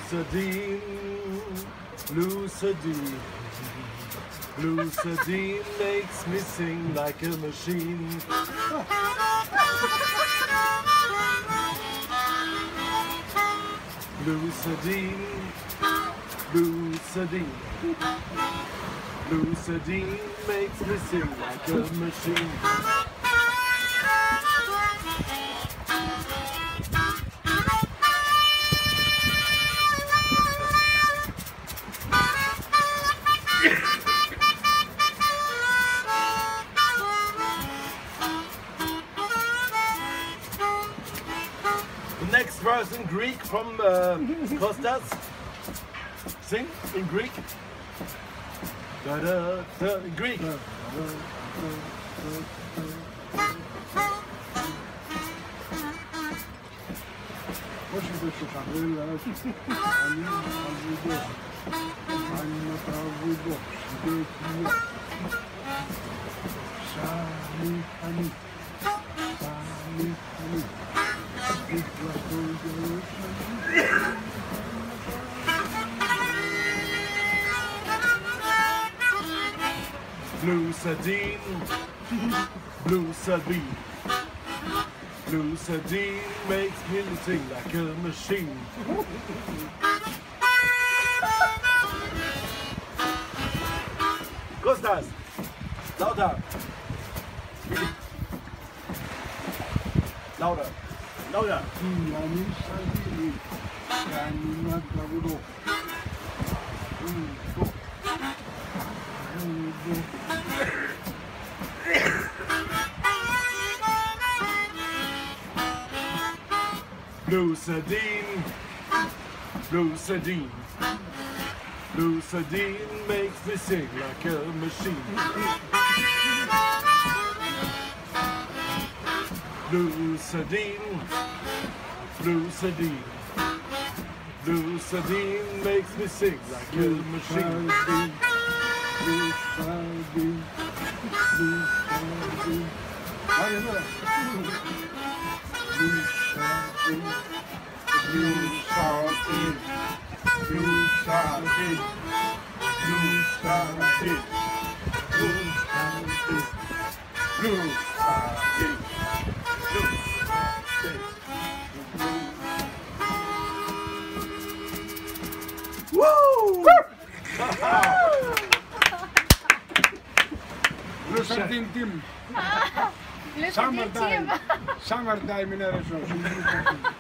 Sardine, blue Sardine. Blue Sardine makes me sing like a machine. Blue Sardine, blue Sardine. Blue Sardine makes me sing like a machine. Next verse in Greek from Kozta. Sing in Greek. Da, da, da, in Greek. Blue Sardine, blue Sardine. Blue Sardine makes me sing like a machine. Kozta, lauter. Lauter, lauter. Blue Sardine, blue Sardine. Blue Sardine makes me sing like a machine. Blue Sardine, blue Sardine. Blue Sardine makes me sing like a machine. Blue Sardine, blue Sardine. Blue Sardine, blue Sardine, blue Sardine, blue Sardine, blue Sardine, blue Sardine, blue Sardine. Woo! Blue Sardine team. Summertime in Eressos.